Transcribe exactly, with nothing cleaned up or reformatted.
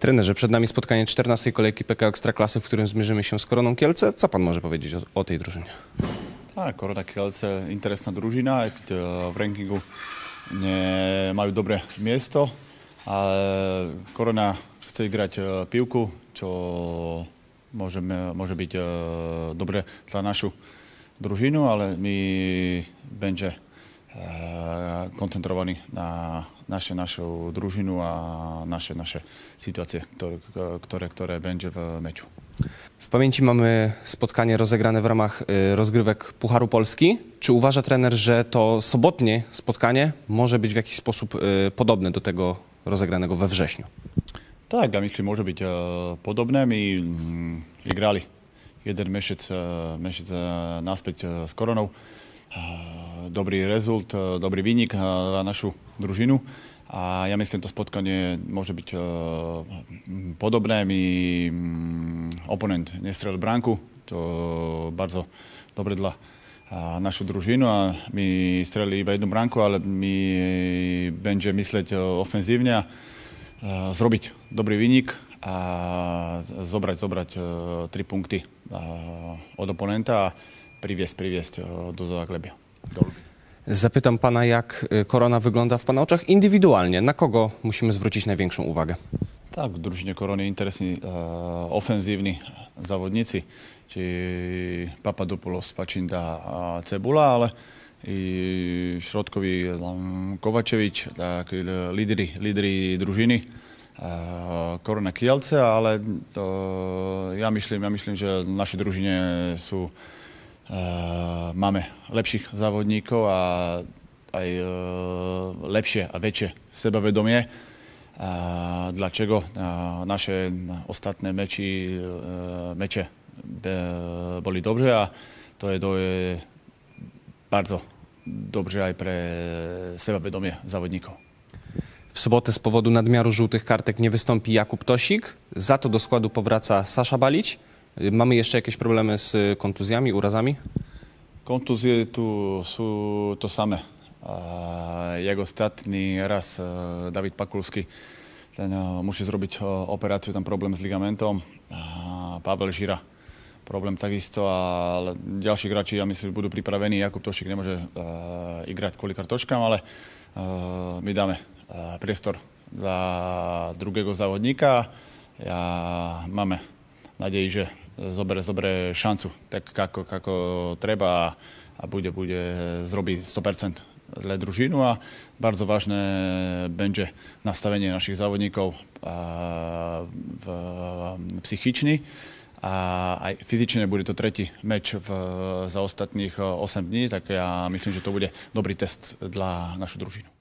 Trenerze, przed nami spotkanie czternastej kolejki P K O Ekstraklasy, w którym zmierzymy się z Koroną Kielce. Co pan może powiedzieć o, o tej drużynie? Tak, Korona Kielce, interesná družina, v rankingu nie majú dobré miesto, ale Korona chce grať pivku, čo môže, môže byť dobre dla našu družinu, ale my będzie koncentrovaní na naše, našu družinu a naše, naše sytuacje, ktoré, ktoré, ktoré będzie w meczu. W pamięci mamy spotkanie rozegrane w ramach rozgrywek Pucharu Polski. Czy uważa trener, że to sobotnie spotkanie może być w jakiś sposób podobne do tego rozegranego we wrześniu? Tak, ja myślę, może być podobne. My grali jeden miesiąc, miesiąc naspäť s Koronou. Dobrý rezult, dobrý výnik na našu družinu a ja myslím, to spotkanie môže byť podobné. My oponent nestrelil bránku, to bardzo dobre dla našu družinu a my strelili iba jednu bránku, ale my będzie mysleť ofenzívne a zrobiť dobrý výnik a zobrať, zobrať tri punkty od oponenta a priviesť, priviesť do Zagłębia. Zapytam pana, jak Korona wygląda w pana oczach indywidualnie. Na kogo musimy zwrócić największą uwagę? Tak, v družine Korony interesní ofenzívni závodníci, či Papadopoulos, Pačinda a Cebula, ale i Šrotkovi, Kovačevič, tak lídry, lídry družiny. Korona Kielce, ale to, ja myslím, ja myslím, že v našej družine sú Uh, máme lepších závodníkov a aj uh, lepšie a väčšie sebavedomie. Uh, dlaczego uh, naše ostatné meči, uh, meče uh, boli dobře a to je, to je bardzo dobrze aj pre sebavedomie závodníkov. W sobotę z powodu nadmiaru żółtych kartek nie wystąpi Jakub Tosik, za to do składu powraca Sasza Balić. Mamy jeszcze jakieś problemy z kontuzjami, urazami? Kontuzje tu sú to samé. Jak ostatný raz David Pakulský, ten musí zrobiť operáciu, tam problém s ligamentom. Pavel Žira, problém takisto, ale ďalší hráči, ja myslím, budú pripravení. Jakub Tošik nemôže igrať kvôli kartočkám, ale my dáme priestor za druhého závodníka. Ja máme nádej, že zoberie, zoberie šancu, tak ako, ako treba a bude, bude zrobiť sto percent dla družinu a bardzo ważne będzie nastavenie našich závodníkov v psychičný a aj fyzične. Bude to tretí meč v, za ostatných osem dní, tak ja myslím, že to bude dobrý test dla našu družinu.